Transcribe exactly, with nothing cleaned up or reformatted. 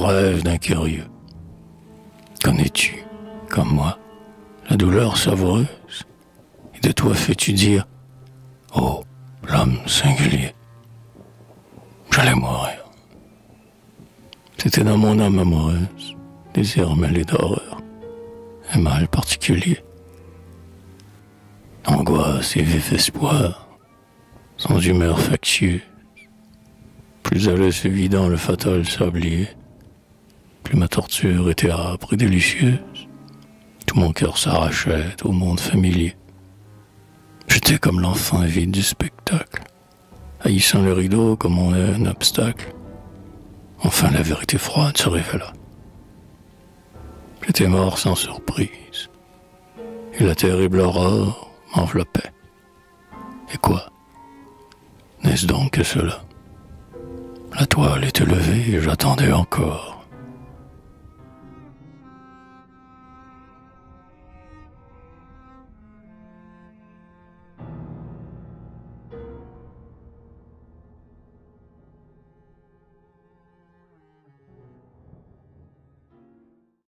rêve d'un curieux. Connais-tu, comme moi, la douleur savoureuse? Et de toi fais-tu dire, oh, l'homme singulier, j'allais mourir. C'était dans mon âme amoureuse, désir mêlé d'horreur, un mal particulier. Angoisse et vif espoir, sans humeur factieuse. Plus allait se vidant le fatal sablier, plus ma torture était âpre et délicieuse. Tout mon cœur s'arrachait au monde familier. J'étais comme l'enfant avide du spectacle, haïssant le rideau comme on est un obstacle. Enfin la vérité froide se révéla. J'étais mort sans surprise, et la terrible aurore m'enveloppait. Et quoi? N'est-ce donc que cela? La toile était levée et j'attendais encore.